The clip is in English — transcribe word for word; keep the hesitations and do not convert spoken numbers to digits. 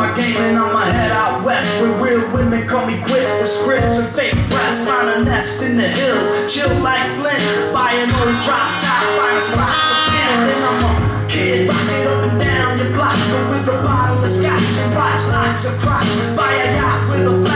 my game and I'ma head out west, where real women come equipped with scripts and fake breasts. Find a nest in the hills, chill like Flint. Buy an old drop top, find a spot to pin. Then I'm a kid, rock it up and down your block, but with a bottle of scotch and watch lots of crotch. Buy a yacht with a